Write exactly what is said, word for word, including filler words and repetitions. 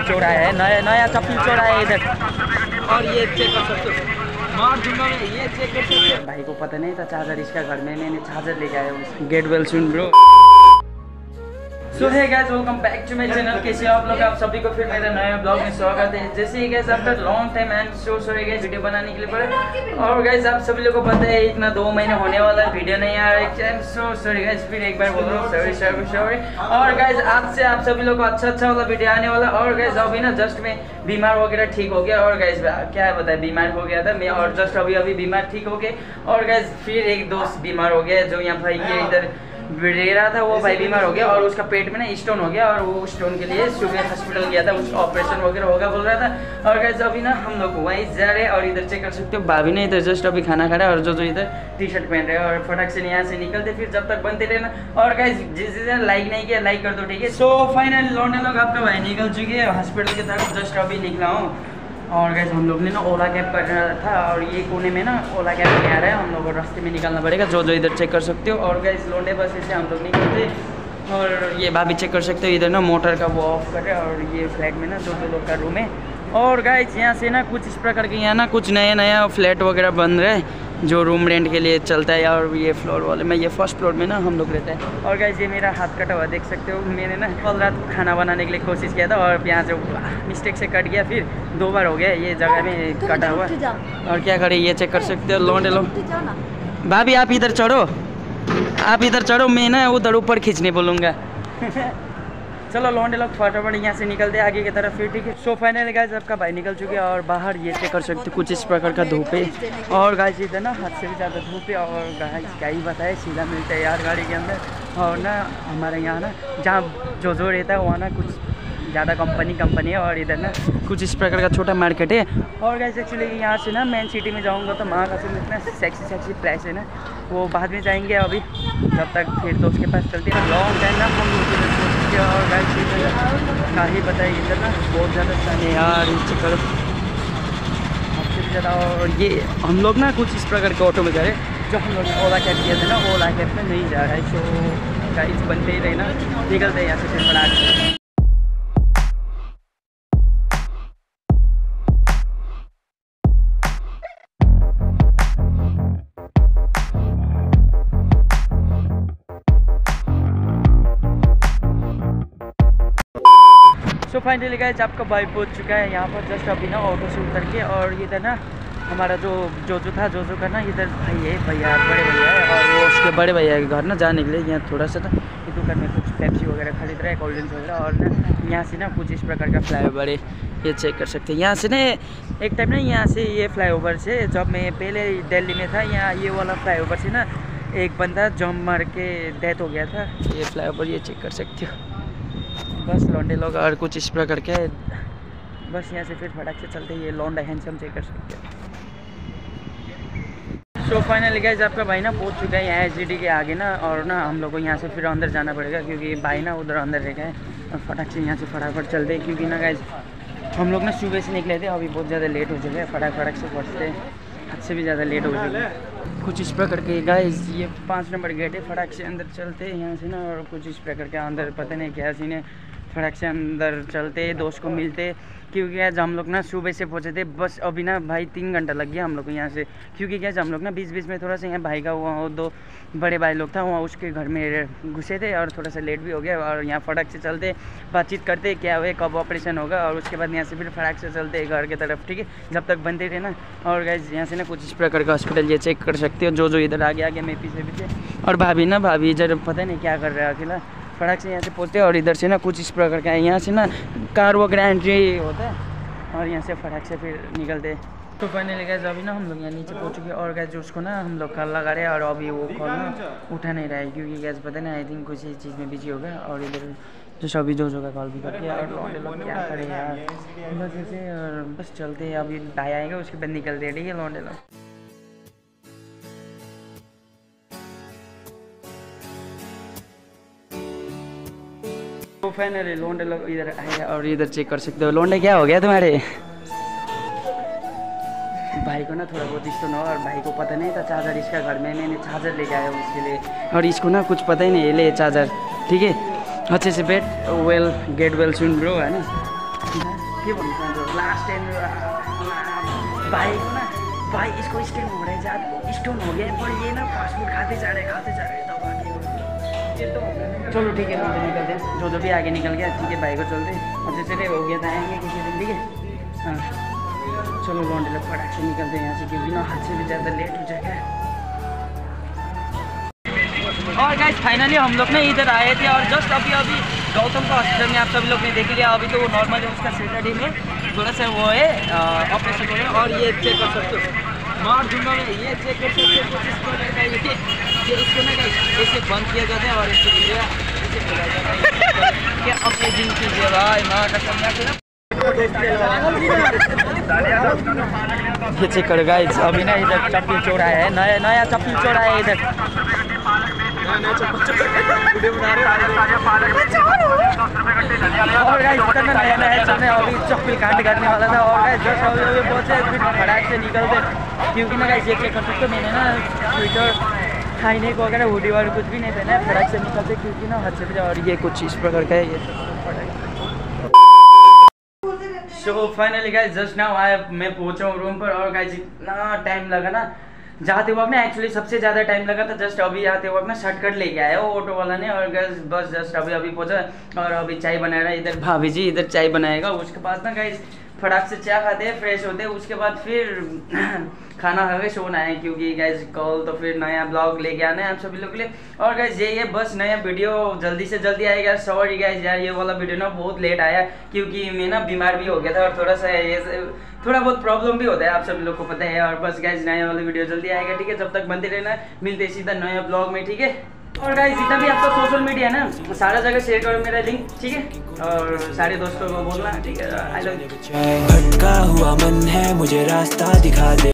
चौराहा है, नया नया चप्पल चौराहा है इधर। और ये चेक कर सकते हो, मार दूंगा मैं, ये चेक कर सकते हो। भाई को पता नहीं था चार्जर इसका घर में, मैंने चार्जर लेके आया हूँ। Get well soon bro. So hey guys, welcome back to my channel. कैसे हो आप लोग? आप सभी को फिर मेरे नए ब्लॉग में स्वागत है। जैसे ही guys after long time and so sorry guys video बनाने के लिए पड़े। और गाइस आप सभी लोगों को पता है इतना दो महीने होने वाला है वीडियो नहीं आ रहा है। सो सॉरी गाइस, फिर एक बार बोल रहा हूँ सॉरी सॉरी सॉरी। और गाइस आज से आप सभी लोग को अच्छा अच्छा वाला वीडियो आने वाला। और गाइस अभी ना जस्ट में बीमार वगैरह ठीक हो गया। और गाइस क्या बताए, बीमार हो गया था मैं, और जस्ट अभी अभी बीमार ठीक हो गए। और गाइस फिर एक दोस्त बीमार हो गया जो यहाँ भाई के इधर रह रहा था, वो भाई बीमार हो गया और उसका पेट में ना स्टोन हो गया। और वो स्टोन के लिए सुबह हॉस्पिटल गया था, उसका ऑपरेशन वगैरह होगा बोल रहा था। और गाइस अभी ना हम लोग वहीं जा रहे हैं। और इधर चेक कर सकते हो भाभी ने इधर जस्ट अभी खाना खा रहा है, और जो जो इधर टी शर्ट पहन रहे हैं। और फटाक से यहाँ से निकलते, फिर जब तक बनते रहे ना। और गाइस जिस जिसने लाइक नहीं किया लाइक कर दो, ठीक है। सो फाइनली लौंडे लोग आपका भाई निकल चुके हैं हॉस्पिटल की तरफ, जस्ट अभी निकला हूँ। और गाइस हम लोग ने ना ओला कैब कर रहा था, और ये कोने में ना ओला कैब नहीं आ रहा है, हम लोग को रास्ते में निकलना पड़ेगा, जो जो इधर चेक कर सकते हो। और गाइस लौंडे बस से हम लोग निकलते, और ये भाभी चेक कर सकते हो इधर ना मोटर का वो ऑफ कर रहे हैं। और ये फ्लैट में ना जो जो लोग का रूम है। और गाइस यहाँ से ना कुछ इस प्रकार के यहाँ ना कुछ नया नया फ्लैट वगैरह बन रहे हैं जो रूम रेंट के लिए चलता है। और ये फ्लोर वाले में, ये फर्स्ट फ्लोर में ना हम लोग रहते हैं। और गाइस ये मेरा हाथ कटा हुआ देख सकते हो, मैंने ना कल रात खाना बनाने के लिए कोशिश किया था, और यहाँ से मिस्टेक से कट गया, फिर दो बार हो गया ये जगह में कटा हुआ। और क्या करें, ये चेक कर सकते हो लौंडे लोग। भाभी आप इधर चढ़ो, आप इधर चढ़ो, मैं ना उधर ऊपर खींचने बोलूँगा। चलो लौंडे लोग फटाफट यहाँ से निकलते आगे की तरफ फिर, ठीक है। सो फाइनली गाइस आपका भाई निकल चुके हैं, और बाहर ये चेक कर सकते हो कुछ इस प्रकार का धूप है। और गाइस इधर ना हद से भी ज़्यादा धूप है। और गाइस क्या ही बताए, सीधा मिलता है यार गाड़ी के अंदर। और ना हमारे यहाँ ना जहाँ जो जो रहता है वहाँ ना कुछ ज़्यादा कंपनी कंपनी है। और इधर ना कुछ इस प्रकार का छोटा मार्केट है। और गाइस एक्चुअली यहाँ से ना मेन सिटी में जाऊँगा तो महाकाशी में इतना सेक्सी सेक्सी प्लेस है ना, वो बाद में जाएंगे। अभी जब तक फिर दोस्त के पास चलते हैं लॉन्ग टाइम ना हम लोग। और गाइस क्या ही बताइए, इधर ना बहुत ज़्यादा सन है यार इस चक्कर सबसे भी ज़्यादा। और ये हम लोग ना कुछ इस प्रकार के ऑटो में जा रहे हैं, जो हम लोग ने ओला कैब किया था ना, ओला कैब में नहीं जा रहा है। सो गाइस बनते ही रहे ना, निकलते हैं यहाँ से फिर बड़ा। सो फाइनली गाइस आपका भाई पहुंच चुका है यहाँ पर, जस्ट अभी ना ऑटो से उतर के। और इधर ना हमारा जो जो जो था जो जो का ना इधर भाई है, भैया बड़े भैया है, और वो उसके बड़े भैया के घर ना जाने के लिए यहाँ थोड़ा सा ना दुकान में कुछ पेप्सी वगैरह खरीद रहा है, कोल्ड ड्रिंक्स वगैरह। और ना यहाँ से ना कुछ इस प्रकार का फ्लाई ओवर है, ये चेक कर सकते हैं। यहाँ से ना एक टाइम ना यहाँ से ये फ्लाई ओवर से, जब मैं पहले दिल्ली में था, यहाँ ये वाला फ्लाई ओवर से ना एक बंदा जम मार के डेथ हो गया था। ये फ्लाई ओवर ये चेक कर सकते हो। बस लौंडे लोग और कुछ इस प्रकार के, बस यहाँ से फिर फटाक से चलते, ये लौंडा हैंडसम चेक कर सकते हैं। सो फाइनली गाइस आपका भाई ना पहुँच चुका है यहाँ एच डी डी के आगे ना। और ना हम लोग को यहाँ से फिर अंदर जाना पड़ेगा, क्योंकि भाई ना उधर अंदर रह गए। और फटाक से यहाँ से फटाफट चलते हैं, क्योंकि ना गाइस हम लोग ना सुबह से निकले थे, अभी बहुत ज़्यादा लेट हो चुके हैं। फटाक फटाक से पहुँचते, हद से भी ज़्यादा लेट हो चुके हैं। कुछ इस प्रकार के गाइस ये पाँच नंबर गेट है, फटाक से अंदर चलते हैं यहाँ से ना। और कुछ इस प्रकार के अंदर पता नहीं क्या सीन है, फटाक से अंदर चलते दोस्त को मिलते, क्योंकि आज हम लोग ना सुबह से पहुँचे थे। बस अभी ना भाई तीन घंटा लग गया हम लोग को यहाँ से, क्योंकि क्या हम लोग ना बीच बीच में थोड़ा सा यहाँ भाई का वहाँ दो बड़े भाई लोग था, वहाँ उसके घर में घुसे थे, और थोड़ा सा लेट भी हो गया। और यहाँ फटाक से चलते बातचीत करते क्या हुए, कब ऑपरेशन होगा, और उसके बाद यहाँ से फिर फटाक से चलते घर की तरफ, ठीक है, जब तक बनते थे ना। और गाइस यहाँ से ना कुछ इस प्रकार का हॉस्पिटल ये चेक कर सकते हो, जो जो इधर आगे आगे मैं पीछे पीछे। और भाभी ना भाभी इधर पता नहीं क्या कर रहा है अकेला। फटाक से यहाँ से पहुँचते, और इधर से ना कुछ इस प्रकार का है, यहाँ से ना कार वगैरह एंट्री होता है, और यहाँ से फटाक से फिर निकलते। तो फाइनली गाइस अभी ना हम लोग यहाँ नीचे पहुँच चुके हैं। और गाइस उसको ना हम लोग कॉल लगा रहे हैं, और अभी वो कॉल ना उठा नहीं रहा है, क्योंकि गाइस पता नहीं आई थिंक कुछ ही चीज़ में बिजी होगा। और इधर जो सभी जो जो का कॉल भी करके, और लौंडे लोग क्या करें यार बस ऐसे। और बस चलते हैं, अभी भाई आएगा उसके बाद निकलते हैं, ठीक है लौंडे लोग। तो फाइनली लौंडे लोग इधर आए, और इधर चेक कर सकते हो। लौंडे क्या हो गया तुम्हारे भाई को ना थोड़ा बहुत स्टोन हो, और भाई को पता नहीं था चार्जर इसका घर में, मैंने चार्जर लेके आया हूँ इसके लिए। और इसको ना कुछ पता ही नहीं, ले चार्जर, ठीक है, अच्छे से बैठ well get well soon bro, है ना। के भन्नु लास्ट टाइम भाइको ना भाई इसको स्टोन हो रहा है, स्टोन हो गया पर ये ना फास्ट फूड खाते जा रहे खाते जा रहे दबा के। चलो ठीक है हम निकलते हैं, जो जो भी आगे निकल गया ठीक है भाई को चलते अच्छे चले हो गया था आएंगे किसी दिन ठीक है। हाँ चलो लौंडे लोग फटाक से निकलते हैं यहाँ से क्योंकि ना हद से भी ज़्यादा लेट हो जाएगा। और गाइस फाइनली हम लोग ना इधर आए थे और जस्ट अभी अभी गौतम का हॉस्पिटल में आप सभी लोग ने देख लिया। अभी तो वो नॉर्मल है, उसका सैटरडे में थोड़ा सा वो है ऑपरेशन हो रहा है। और ये चेक कर सकते हो मार दूंगा मैं, ये चेक कर सकते हो कोशिश कर ये ये इसको ना ऐसे बंद किया जाता है और इसको ऐसे खोला जाता है। क्या अमेजिंग चीज़ है भाई, माँ का समझा ये चेक कर गाइस। अभी ना इधर चप्पल चोरा है, नया नया चप्पल चोरा है इधर। और गाइस इधर में नया नया चल रहा है, अभी चप्पल कांड करने वाला था और गाइस जस्ट अभी अभी पहुंचे फिर फटाक से निकलते क्योंकि ना गाइस ये चेक कर सकते हो मैंने ना स्वेटर खाने को वगैरह हुडी वाली कुछ भी नहीं पहना है, फटाक से निकलते क्योंकि ना हद से। और ये कुछ इस प्रकार का है ये। So finally guys just now आया मैं पहुंचा हूँ रूम पर और गाइस इतना टाइम लगा ना जाते वक्त ना, एक्चुअली सबसे ज़्यादा टाइम लगा था जस्ट अभी आते वक्त ना शॉर्टकट लेके आया वो ऑटो वाला ने। और गाइस बस जस्ट अभी अभी पहुंचा और अभी चाय बना रहा है इधर भाभी जी, इधर चाय बनाएगा। उसके बाद ना गाइस फटाक से चाय खाते हैं, फ्रेश होते हैं, उसके बाद फिर खाना खा के सोना है क्योंकि गाइस कल तो फिर नया ब्लॉग लेके आना है आप सभी लोग के लिए। और गाइस ये ये बस नया वीडियो जल्दी से जल्दी आएगा। सॉरी गाइस यार ये वाला वीडियो ना बहुत लेट आया क्योंकि मैं ना बीमार भी हो गया था और थोड़ा सा ये थोड़ा बहुत प्रॉब्लम भी होता है आप सभी लोग को पता है। और बस गाइस नया वाला वीडियो जल्दी आएगा ठीक है, जब तक बनते रहना, मिलते सीधा नया ब्लॉग में ठीक है। और गाइस जितना भी आपका सोशल मीडिया है ना सारा जगह शेयर करो मेरा लिंक ठीक है, और सारे दोस्तों को बोलना ठीक है। I love you. भटका हुआ मन है मुझे रास्ता दिखा दे।